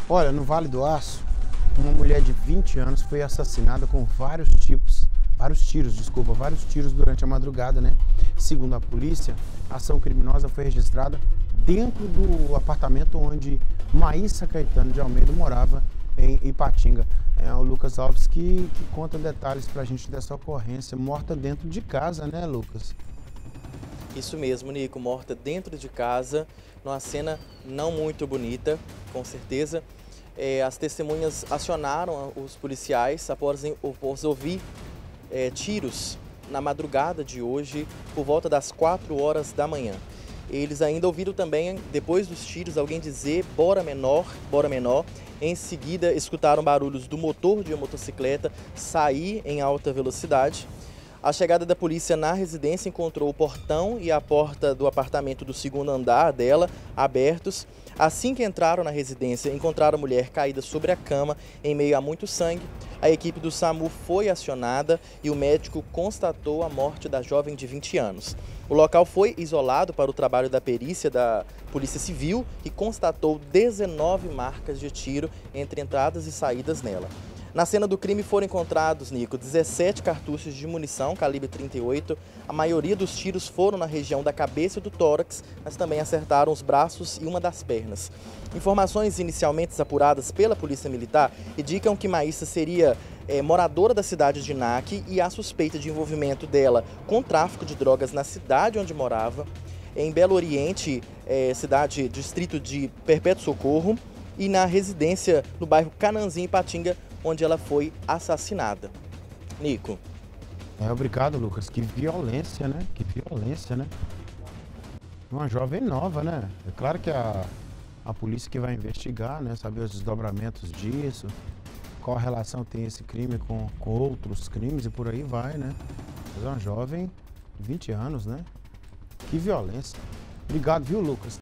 Olha, no Vale do Aço, uma mulher de 20 anos foi assassinada com vários tiros durante a madrugada, né? Segundo a polícia, a ação criminosa foi registrada dentro do apartamento onde Maíssa Caetano de Almeida morava em Ipatinga. É o Lucas Alves que conta detalhes pra gente dessa ocorrência, morta dentro de casa, né, Lucas? Isso mesmo, Nico, morta dentro de casa, numa cena não muito bonita, com certeza. As testemunhas acionaram os policiais após ouvir tiros na madrugada de hoje, por volta das 4 horas da manhã. Eles ainda ouviram também, depois dos tiros, alguém dizer bora menor, bora menor. Em seguida, escutaram barulhos do motor de uma motocicleta sair em alta velocidade. A chegada da polícia na residência encontrou o portão e a porta do apartamento do segundo andar dela abertos. Assim que entraram na residência, encontraram a mulher caída sobre a cama em meio a muito sangue. A equipe do SAMU foi acionada e o médico constatou a morte da jovem de 20 anos. O local foi isolado para o trabalho da perícia da Polícia Civil e constatou 19 marcas de tiro entre entradas e saídas nela. Na cena do crime foram encontrados, Nico, 17 cartuchos de munição calibre 38. A maioria dos tiros foram na região da cabeça e do tórax, mas também acertaram os braços e uma das pernas. Informações inicialmente apuradas pela Polícia Militar indicam que Maíssa seria moradora da cidade de Naque e há suspeita de envolvimento dela com tráfico de drogas na cidade onde morava, em Belo Oriente, distrito de Perpétuo Socorro, e na residência no bairro Cananzinho, Ipatinga, onde ela foi assassinada. Nico. Obrigado, Lucas. Que violência, né? Que violência, né? Uma jovem nova, né? É claro que a polícia que vai investigar, né? Saber os desdobramentos disso, qual relação tem esse crime com outros crimes e por aí vai, né? Mas é uma jovem de 20 anos, né? Que violência. Obrigado, viu, Lucas?